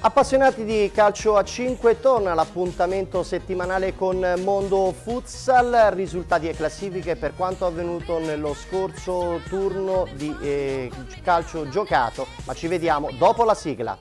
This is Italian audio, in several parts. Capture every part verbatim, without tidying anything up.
Appassionati di calcio a cinque, torna l'appuntamento settimanale con Mondo Futsal, risultati e classifiche per quanto avvenuto nello scorso turno di eh, calcio giocato, ma ci vediamo dopo la sigla.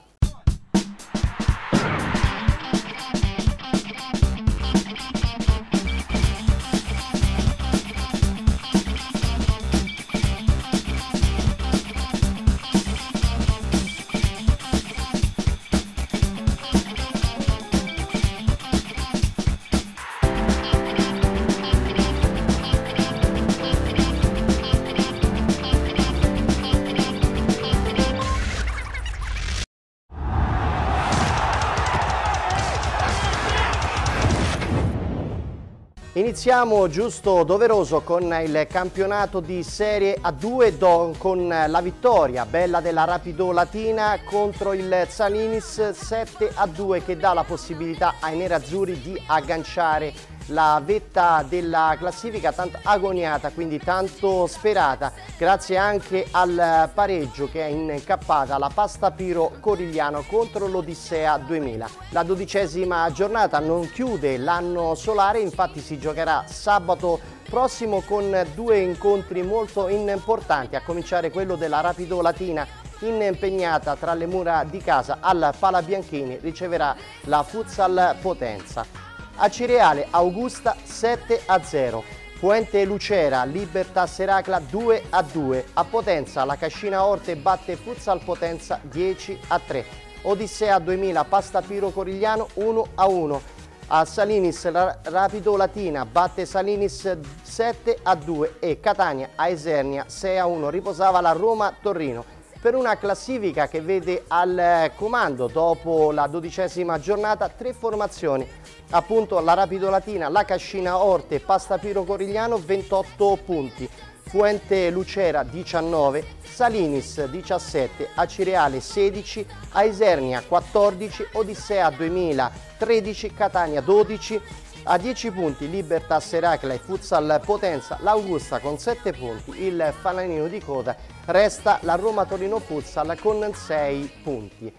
Iniziamo giusto doveroso con il campionato di Serie A due con la vittoria bella della Rapido Latina contro il Salinis sette a due che dà la possibilità ai nerazzurri di agganciare la vetta della classifica tanto agoniata, quindi tanto sperata, grazie anche al pareggio che è incappata la Pasta Piro Corigliano contro l'Odissea duemila. La dodicesima giornata non chiude l'anno solare, infatti si giocherà sabato prossimo con due incontri molto importanti, a cominciare quello della Rapido Latina impegnata tra le mura di casa al Palabianchini, riceverà la Futsal Potenza. A Cireale Augusta sette a zero, Puente Lucera Libertà Seracla due a due, a Potenza la Cascina Orte batte Futsal Potenza dieci a tre, Odissea duemila Pasta Piro Corigliano uno a uno, a Salinis Rapido Latina batte Salinis sette a due e Catania a Isernia sei a uno, riposava la Roma Torino. Per una classifica che vede al comando dopo la dodicesima giornata tre formazioni, appunto la Rapido Latina, la Cascina Orte, Pasta Piro Corigliano ventotto punti, Puente Lucera diciannove, Salinis diciassette, Acireale sedici, a Isernia quattordici, Odissea duemila tredici, Catania dodici, a dieci punti Libertà Seracla e Futsal Potenza, l'Augusta con sette punti, il fanalino di coda resta la Roma Torino Futsal con sei punti.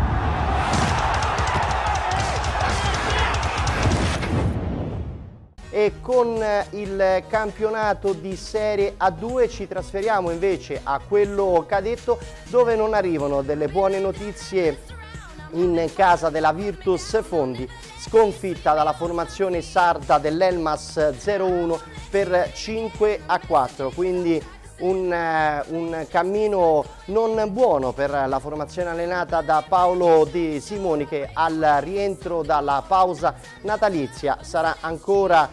E con il campionato di Serie A due ci trasferiamo invece a quello cadetto, dove non arrivano delle buone notizie in casa della Virtus Fondi, sconfitta dalla formazione sarda dell'Elmas zero uno per cinque a quattro, quindi un, un cammino non buono per la formazione allenata da Paolo De Simoni, che al rientro dalla pausa natalizia sarà ancora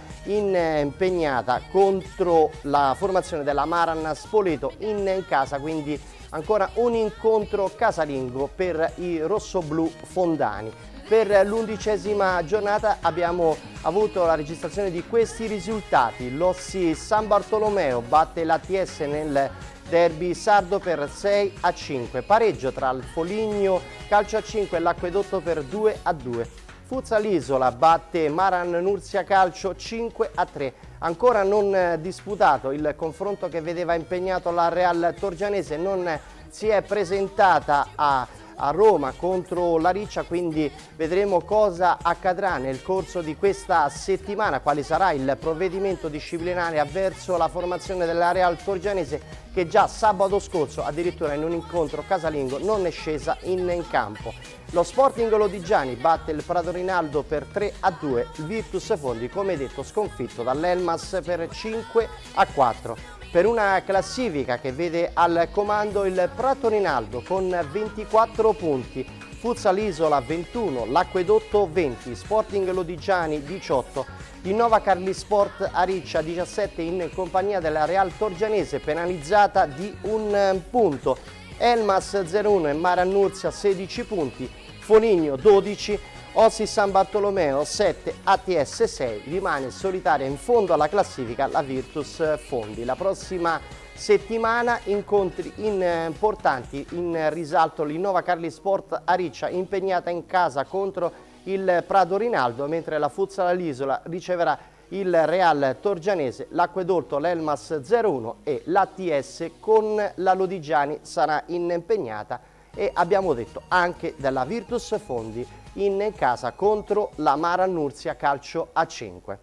impegnata contro la formazione della Maran Spoleto in casa, quindi ancora un incontro casalingo per i rossoblù fondani. Per l'undicesima giornata abbiamo avuto la registrazione di questi risultati: l'Ossi San Bartolomeo batte l'A T S nel derby sardo per sei a cinque, pareggio tra il Foligno Calcio a cinque e l'Acquedotto per due a due, Futsal Isola batte Maran Nursia Calcio cinque a tre, ancora non disputato il confronto che vedeva impegnato la Real Torgianese, non si è presentata a a Roma contro la Riccia, quindi vedremo cosa accadrà nel corso di questa settimana, quale sarà il provvedimento disciplinare avverso la formazione della Real Torgianese, che già sabato scorso addirittura in un incontro casalingo non è scesa in, in campo. Lo Sporting Lodigiani batte il Prato Rinaldo per tre a due, il Virtus Fondi come detto sconfitto dall'Elmas per cinque a quattro. Per una classifica che vede al comando il Prato Rinaldo con ventiquattro punti, Futsal Isola ventuno, l'Acquedotto venti, Sporting Lodigiani diciotto, Innova Carli Sport Ariccia diciassette in compagnia della Real Torgianese penalizzata di un punto, Elmas zero uno e Maran Nursia sedici punti, Foligno dodici, Ossi San Bartolomeo sette, A T S sei, rimane solitaria in fondo alla classifica la Virtus Fondi. La prossima settimana incontri importanti, in risalto l'Innova Carli Sport Ariccia impegnata in casa contro il Prato Rinaldo, mentre la Futsal all'Isola riceverà il Real Torgianese, l'Acquedotto, l'Elmas zero uno e l'A T S con la Lodigiani sarà impegnata e abbiamo detto anche della Virtus Fondi in casa contro la Mara Nursia calcio a cinque.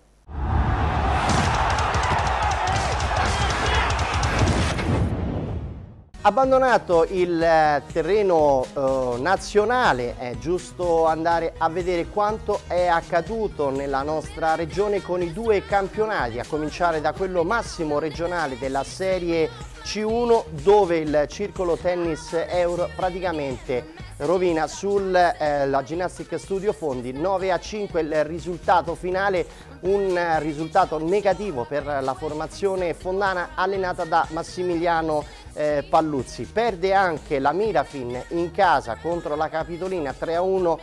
Abbandonato il terreno eh, nazionale, è giusto andare a vedere quanto è accaduto nella nostra regione con i due campionati, a cominciare da quello massimo regionale della Serie C uno, dove il Circolo Tennis Eur praticamente rovina sulla eh, Ginnastic Studio Fondi nove a cinque il risultato finale, un risultato negativo per la formazione fondana allenata da Massimiliano eh, Palluzzi. Perde anche la Mirafin in casa contro la Capitolina tre a uno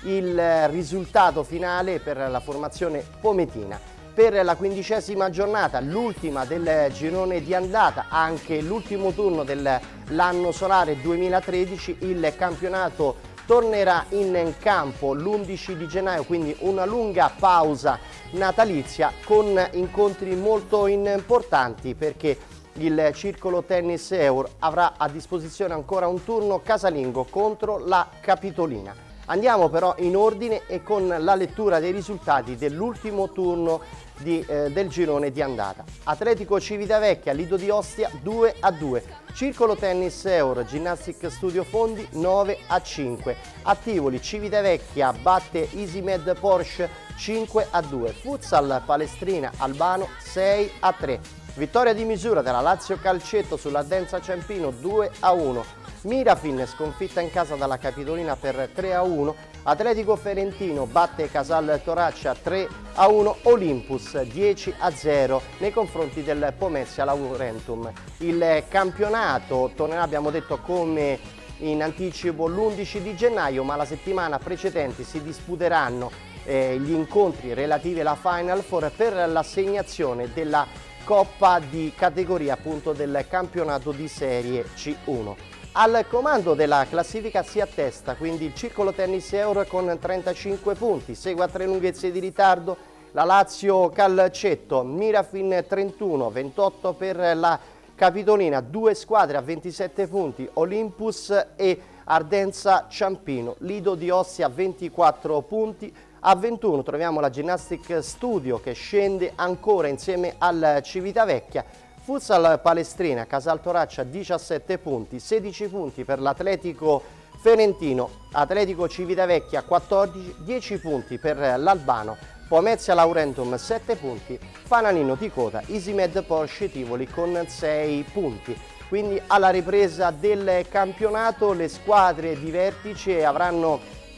il risultato finale per la formazione pometina. Per la quindicesima giornata, l'ultima del girone di andata, anche l'ultimo turno dell'anno solare duemilatredici, il campionato tornerà in campo l'undici di gennaio, quindi una lunga pausa natalizia con incontri molto importanti, perché il Circolo Tennis Eur avrà a disposizione ancora un turno casalingo contro la Capitolina. Andiamo però in ordine e con la lettura dei risultati dell'ultimo turno di, eh, del girone di andata. Atletico Civitavecchia, Lido di Ostia due a due, Circolo Tennis Eur, Ginnastic Studio Fondi nove a cinque, a Tivoli Civitavecchia batte Easymed Porsche cinque a due, Futsal Palestrina Albano sei a tre, vittoria di misura della Lazio Calcetto sull'Ardenza Ciampino due a uno, Mirafin sconfitta in casa dalla Capitolina per tre a uno, Atletico Ferentino batte Casal Toraccia tre a uno, Olympus dieci a zero nei confronti del Pomezia Laurentum. Il campionato tornerà, abbiamo detto, come in anticipo l'undici di gennaio, ma la settimana precedente si disputeranno eh, gli incontri relativi alla Final Four per l'assegnazione della Coppa di categoria, appunto, del campionato di Serie C uno. Al comando della classifica si attesta quindi il Circolo Tennis Eur con trentacinque punti, segue a tre lunghezze di ritardo la Lazio Calcetto, Mirafin trentuno, ventotto per la Capitolina, due squadre a ventisette punti, Olympus e Ardenza Ciampino, Lido di Ostia ventiquattro punti, a ventuno troviamo la Ginnastic Studio che scende ancora insieme al Civitavecchia, Futsal Palestrina, Casal Toraccia diciassette punti, sedici punti per l'Atletico Ferentino, Atletico Civitavecchia quattordici, dieci punti per l'Albano, Pomezia Laurentum sette punti, Fanalino Ticota, Easymed Porsche Tivoli con sei punti. Quindi alla ripresa del campionato le squadre di vertice avranno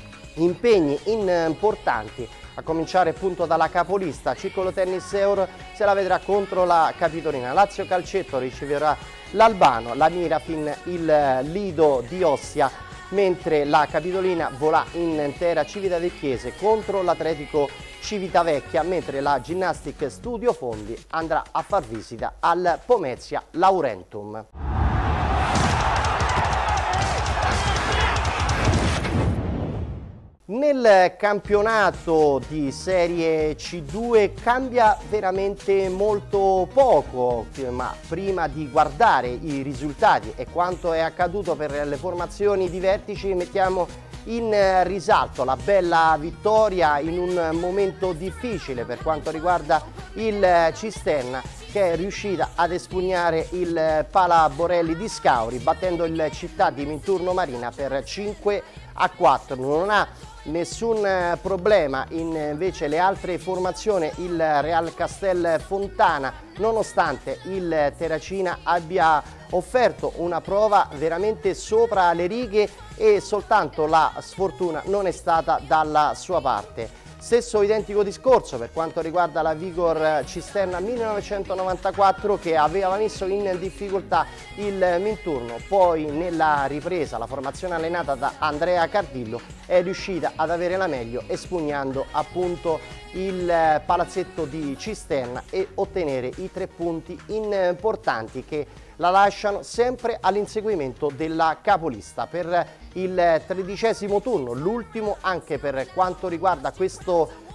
impegni importanti, a cominciare appunto dalla capolista. Circolo Tennis Eur se la vedrà contro la Capitolina, Lazio Calcetto riceverà l'Albano, la Mirafin il Lido di Ostia, mentre la Capitolina vola in terra civitavecchiese contro l'Atletico Civitavecchia, mentre la Ginnastic Studio Fondi andrà a far visita al Pomezia Laurentum. Nel campionato di Serie C due cambia veramente molto poco, ma prima di guardare i risultati e quanto è accaduto per le formazioni di vertici mettiamo in risalto la bella vittoria in un momento difficile per quanto riguarda il Cisterna, che è riuscita ad espugnare il Pala Borelli di Scauri battendo il Città di Minturno Marina per cinque a quattro. Non ha nessun problema invece le altre formazioni il Real Castel Fontana, nonostante il Terracina abbia offerto una prova veramente sopra le righe e soltanto la sfortuna non è stata dalla sua parte. Stesso identico discorso per quanto riguarda la Vigor Cisterna millenovecentonovantaquattro, che aveva messo in difficoltà il Minturno, poi nella ripresa la formazione allenata da Andrea Cardillo è riuscita ad avere la meglio espugnando appunto il palazzetto di Cisterna e ottenere i tre punti importanti che la lasciano sempre all'inseguimento della capolista per il tredicesimo turno, l'ultimo anche per quanto riguarda questo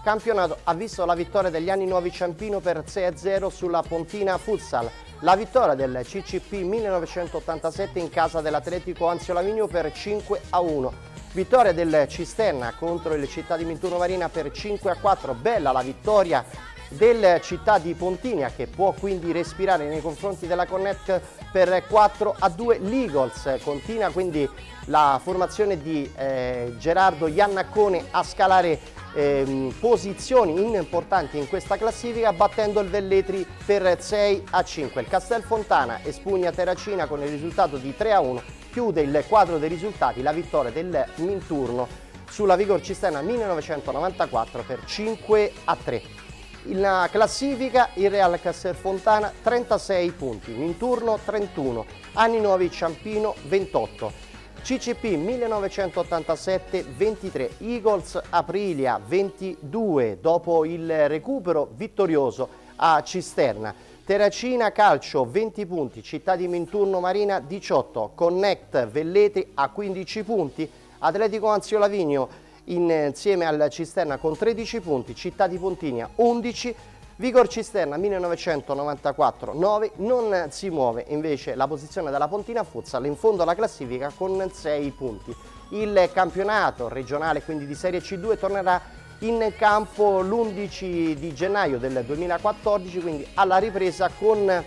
campionato ha visto la vittoria degli Anni Nuovi Ciampino per sei a zero sulla Pontina Futsal, la vittoria del C C P millenovecentottantasette in casa dell'Atletico Anzio Lavigno per cinque a uno, vittoria del Cisterna contro il Città di Minturno Marina per cinque a quattro, bella la vittoria del Città di Pontinia che può quindi respirare nei confronti della Connect per quattro a due. L'Eagles continua quindi la formazione di eh, Gerardo Iannaccone a scalare eh, posizioni importanti in questa classifica battendo il Velletri per sei a cinque. Il Castelfontana espugna Terracina con il risultato di tre a uno, chiude il quadro dei risultati la vittoria del Minturno sulla Vigor Cisterna millenovecentonovantaquattro per cinque a tre. In classifica il Real Castelfontana trentasei punti, Minturno trentuno, Anni Nuovi Ciampino ventotto, C C P millenovecentottantasette ventitré, Eagles Aprilia ventidue dopo il recupero vittorioso a Cisterna, Terracina Calcio venti punti, Città di Minturno Marina diciotto, Connect Velletri a quindici punti, Atletico Anzio Lavigno insieme al Cisterna con tredici punti, Città di Pontinia undici, Vigor Cisterna millenovecentonovantaquattro nove, non si muove invece la posizione della Pontina Futsal in fondo alla classifica con sei punti. Il campionato regionale quindi di Serie C due tornerà in campo l'undici di gennaio del duemilaquattordici, quindi alla ripresa con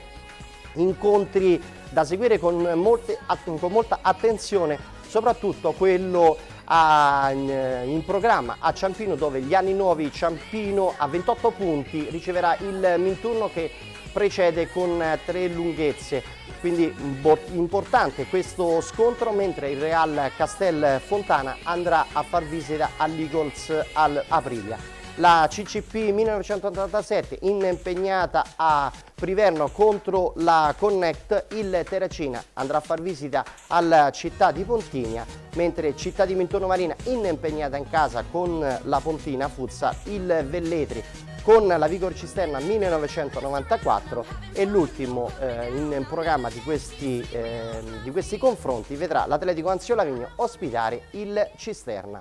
incontri da seguire con, molte, con molta attenzione, soprattutto quello A, in programma a Ciampino dove gli Anni Nuovi Ciampino a ventotto punti riceverà il Minturno che precede con tre lunghezze, quindi importante questo scontro, mentre il Real Castelfontana andrà a far visita all'Eagles all'Aprilia. La C C P millenovecentottantasette impegnata a Priverno contro la Connect, il Terracina andrà a far visita alla Città di Pontinia, mentre Città di Minturno Marina impegnata in casa con la Pontina Futsal, il Velletri con la Vigor Cisterna millenovecentonovantaquattro e l'ultimo eh, in programma di questi, eh, di questi confronti vedrà l'Atletico Anzio Lavigno ospitare il Cisterna.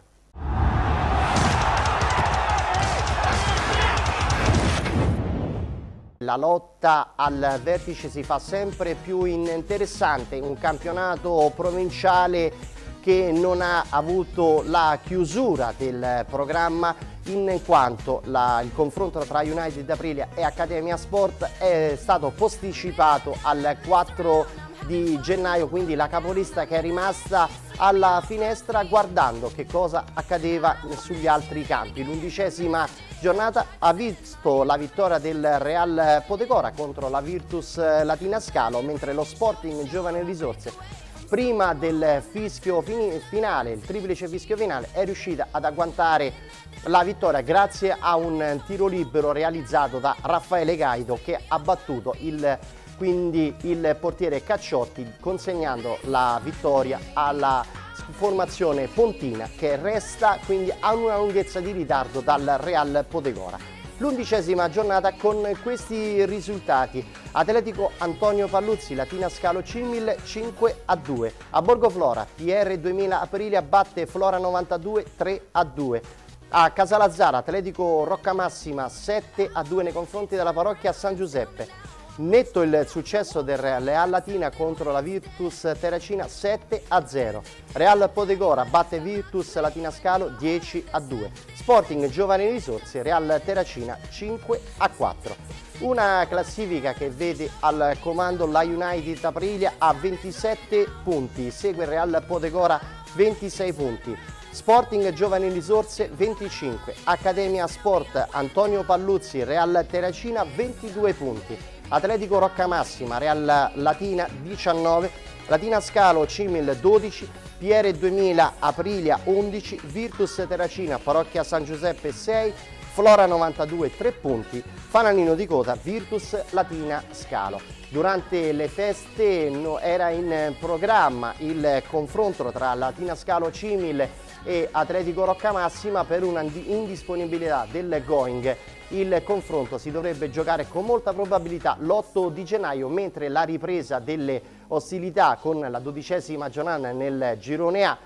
La lotta al vertice si fa sempre più interessante, un campionato provinciale che non ha avuto la chiusura del programma in quanto la, il confronto tra United Aprilia e Accademia Sport è stato posticipato al quattro di gennaio, quindi la capolista che è rimasta alla finestra guardando che cosa accadeva sugli altri campi. L'undicesima giornata ha visto la vittoria del Real Potecora contro la Virtus Latina Scalo, mentre lo Sporting Giovane Risorse prima del fischio finale, il triplice fischio finale, è riuscita ad agguantare la vittoria grazie a un tiro libero realizzato da Raffaele Gaido che ha battuto il quindi il portiere Cacciotti, consegnando la vittoria alla formazione pontina che resta quindi a una lunghezza di ritardo dal Real Potecora. L'undicesima giornata con questi risultati: Atletico Antonio Palluzzi Latina Scalo Cimil cinque a due, a Borgoflora P R duemila Aprilia batte Flora novantadue tre a due, a Casalazzara Atletico Roccamassima sette a due nei confronti della parrocchia San Giuseppe. Netto il successo del Real Latina contro la Virtus Terracina sette a zero. Real Potecora batte Virtus Latina Scalo dieci a due. Sporting Giovani Risorse Real Terracina cinque a quattro. Una classifica che vede al comando la United Aprilia a ventisette punti, segue il Real Potecora ventisei punti. Sporting Giovani Risorse venticinque, Accademia Sport Antonio Palluzzi Real Terracina ventidue punti. Atletico Roccamassima Real Latina diciannove, Latina Scalo Cimil dodici, P R duemila Aprilia undici, Virtus Terracina Parrocchia San Giuseppe sei, Flora novantadue tre punti, Fanalino di Coda Virtus Latina Scalo. Durante le feste era in programma il confronto tra Latina Scalo Cimil e Atletico Roccamassima. Per una indisponibilità del Going il confronto si dovrebbe giocare con molta probabilità l'otto di gennaio, mentre la ripresa delle ostilità con la dodicesima giornata nel girone A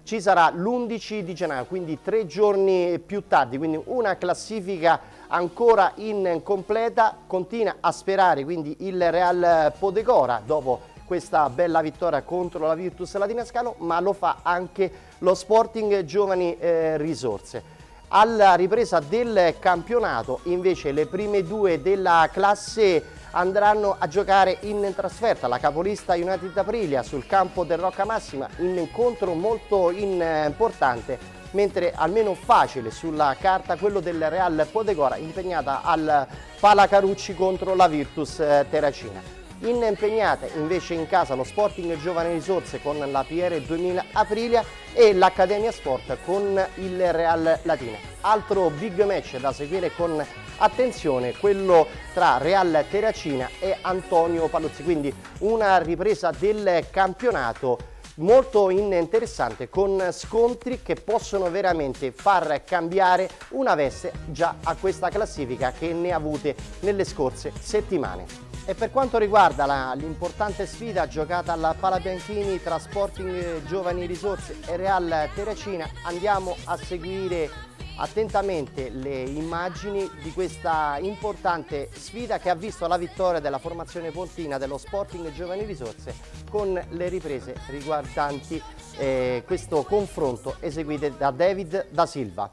ci sarà l'undici di gennaio, quindi tre giorni più tardi, quindi una classifica ancora incompleta. Continua a sperare quindi il Real Podegora dopo questa bella vittoria contro la Virtus Latina Scalo, ma lo fa anche lo Sporting Giovani eh, Risorse. Alla ripresa del campionato invece le prime due della classe andranno a giocare in trasferta. La capolista United Aprilia sul campo del Rocca Massima, un incontro molto importante, mentre almeno facile sulla carta quello del Real Podegora impegnata al Palacarucci contro la Virtus Terracina. Impegnate invece in casa lo Sporting Giovani Risorse con la P R duemila Aprilia e l'Accademia Sport con il Real Latina. Altro big match da seguire con attenzione, quello tra Real Terracina e Antonio Paluzzi, quindi una ripresa del campionato molto interessante con scontri che possono veramente far cambiare una veste già a questa classifica che ne ha avute nelle scorse settimane. E per quanto riguarda l'importante sfida giocata alla Palabianchini tra Sporting Giovani Risorse e Real Terracina, andiamo a seguire attentamente le immagini di questa importante sfida che ha visto la vittoria della formazione pontina dello Sporting Giovani Risorse con le riprese riguardanti eh, questo confronto eseguite da David Da Silva.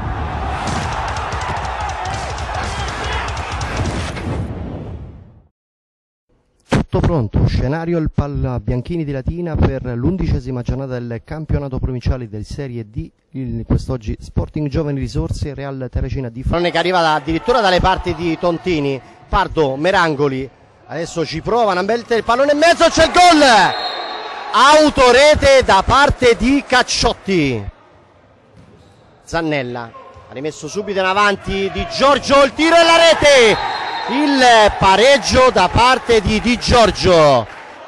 Tutto pronto, scenario il Palabianchini di Latina per l'undicesima giornata del campionato provinciale del Serie D. Quest'oggi Sporting Giovani Risorse, Real Terracina di Fronte che arriva da, addirittura dalle parti di Tontini. Pardo, Merangoli, adesso ci prova, una bella il pallone in mezzo, c'è il gol! Autorete da parte di Cacciotti. Zannella, ha rimesso subito in avanti Di Giorgio, il tiro e la rete! Il pareggio da parte di Di Giorgio.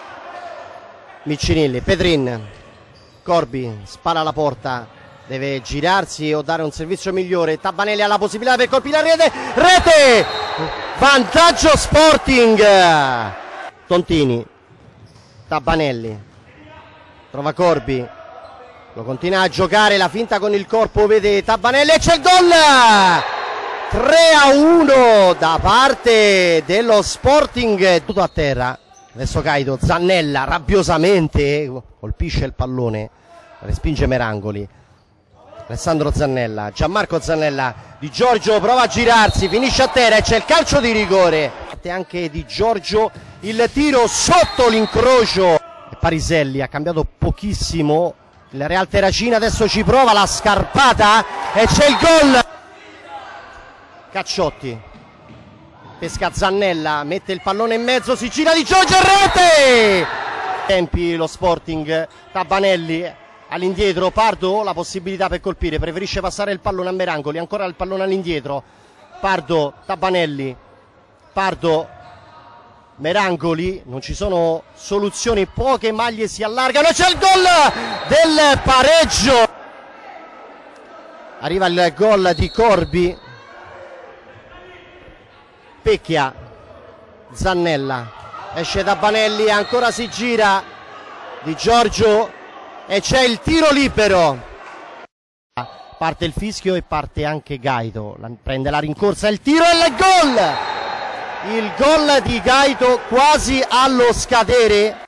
Miccinilli, Pedrin, Corbi, spara alla porta, deve girarsi o dare un servizio migliore. Tabbanelli ha la possibilità per colpire la rete, rete! Vantaggio Sporting. Tontini, Tabbanelli, trova Corbi, lo continua a giocare, la finta con il corpo, vede Tabbanelli e c'è il gol! tre a uno da parte dello Sporting, tutto a terra. Adesso Caito, Zannella rabbiosamente colpisce il pallone, respinge Merangoli. Alessandro Zannella, Gianmarco Zannella, Di Giorgio prova a girarsi, finisce a terra e c'è il calcio di rigore. Anche Di Giorgio il tiro sotto l'incrocio. Pariselli ha cambiato pochissimo il Real Terracina, adesso ci prova la scarpata e c'è il gol. Cacciotti pesca Zannella, mette il pallone in mezzo, si gira Di Giorgio e rete! Tempi lo Sporting, Tabbanelli all'indietro, Pardo la possibilità per colpire, preferisce passare il pallone a Merangoli, ancora il pallone all'indietro, Pardo, Tabbanelli, Pardo, Merangoli, non ci sono soluzioni, poche maglie si allargano, c'è il gol del pareggio! Arriva il gol di Corbi. Pecchia, Zannella, esce Tabbanelli, ancora si gira Di Giorgio e c'è il tiro libero. Parte il fischio e parte anche Gaito, prende la rincorsa, il tiro e il gol! Il gol di Gaito quasi allo scadere.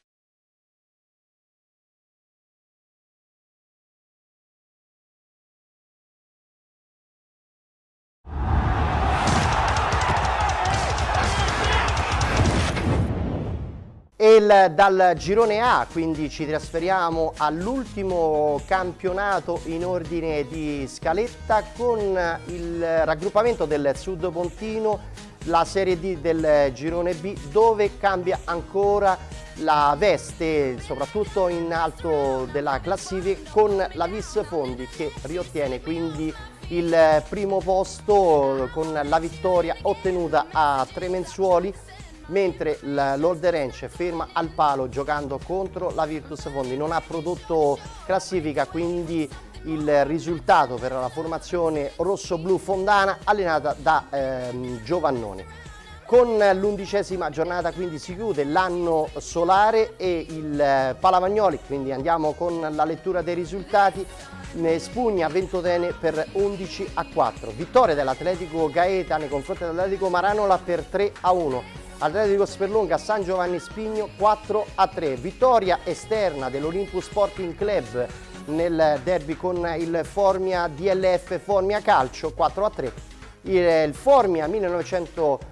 E il, dal girone A quindi ci trasferiamo all'ultimo campionato in ordine di scaletta con il raggruppamento del Sud Pontino, la Serie D del girone B, dove cambia ancora la veste, soprattutto in alto della classifica, con la Vis Fondi che riottiene quindi il primo posto con la vittoria ottenuta a Tremenzuoli, mentre l'Olderense ferma al palo giocando contro la Virtus Fondi. Non ha prodotto classifica quindi il risultato per la formazione rosso-blu fondana allenata da ehm, Giovannoni. Con l'undicesima giornata quindi si chiude l'anno solare e il Palavagnoli, quindi andiamo con la lettura dei risultati, Spugna Ventotene per undici a quattro, vittoria dell'Atletico Gaeta nei confronti dell'Atletico Maranola per tre a uno, Atletico Sperlonga San Giovanni Spigno quattro a tre, vittoria esterna dell'Olympus Sporting Club nel derby con il Formia D L F Formia Calcio quattro a tre, il Formia millenovecentocinque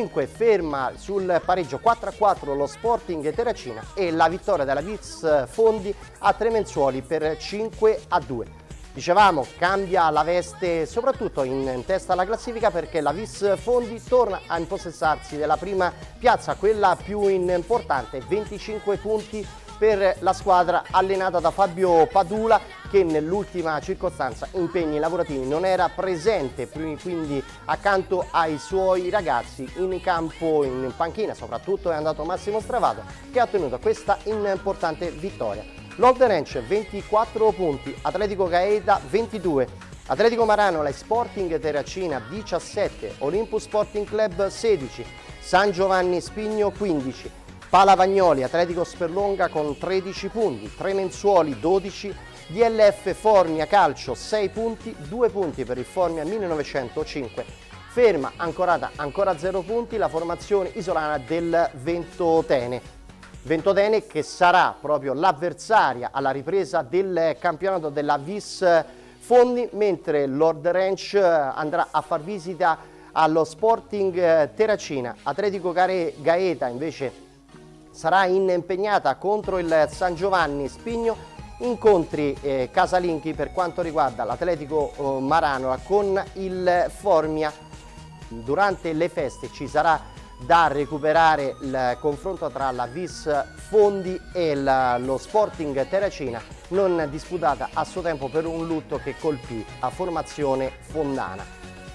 ferma sul pareggio quattro a quattro lo Sporting Terracina e la vittoria della Vis Fondi a Tremenzuoli per cinque a due. Dicevamo, cambia la veste soprattutto in, in testa alla classifica perché la Vis Fondi torna a impossessarsi della prima piazza, quella più importante, venticinque punti per la squadra allenata da Fabio Padula, che nell'ultima circostanza impegni lavorativi non era presente, quindi accanto ai suoi ragazzi in campo, in panchina soprattutto è andato Massimo Stravato, che ha ottenuto questa importante vittoria. L'Old Ranch ventiquattro punti, Atletico Gaeta ventidue, Atletico Maranola e Sporting Terracina diciassette, Olympus Sporting Club sedici, San Giovanni Spigno quindici, Palavagnoli Atletico Sperlonga con tredici punti, Tremenzuoli dodici, D L F Formia Calcio sei punti, due punti per il Formia millenovecentocinque, ferma ancorata ancora zero punti la formazione isolana del Ventotene. Ventotene che sarà proprio l'avversaria alla ripresa del campionato della Vis Fondi, mentre l'Old Ranch andrà a far visita allo Sporting Terracina. Atletico Gaeta invece sarà impegnata contro il San Giovanni Spigno, incontri eh, casalinchi per quanto riguarda l'Atletico eh, Maranola con il Formia. Durante le feste ci sarà da recuperare il confronto tra la Vis Fondi e la, lo Sporting Terracina, non disputata a suo tempo per un lutto che colpì la formazione fondana.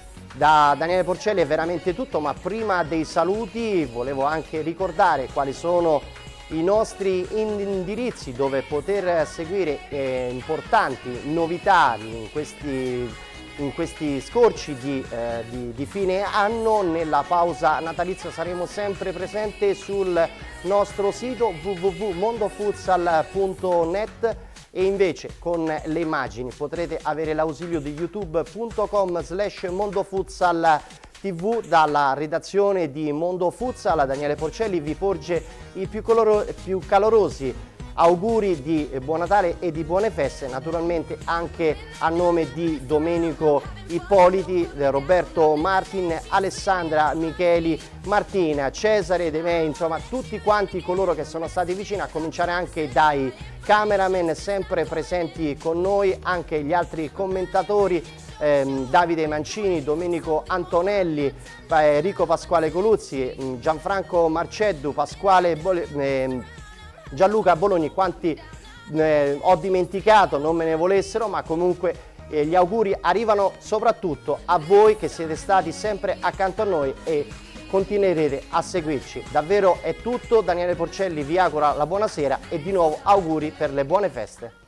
Da Daniele Porcelli è veramente tutto, ma prima dei saluti volevo anche ricordare quali sono i nostri indirizzi dove poter seguire eh, importanti novità in questi, in questi scorci di, eh, di, di fine anno. Nella pausa natalizia saremo sempre presenti sul nostro sito w w w punto mondofutsal punto net e invece con le immagini potrete avere l'ausilio di youtube punto com slash mondofutsal tv. Dalla redazione di Mondo Futsal Daniele Porcelli vi porge i più, più calorosi auguri di buon Natale e di buone feste, naturalmente anche a nome di Domenico Ippoliti, Roberto Martin, Alessandra Micheli, Martina, Cesare De Me, insomma tutti quanti coloro che sono stati vicini, a cominciare anche dai cameraman sempre presenti con noi, anche gli altri commentatori, ehm, Davide Mancini, Domenico Antonelli, eh, Enrico Pasquale Coluzzi, Gianfranco Marceddu, Pasquale Bole, eh, Gianluca Bologni, quanti eh, ho dimenticato, non me ne volessero, ma comunque eh, gli auguri arrivano soprattutto a voi che siete stati sempre accanto a noi e continuerete a seguirci. Davvero è tutto, Daniele Porcelli vi augura la buonasera e di nuovo auguri per le buone feste.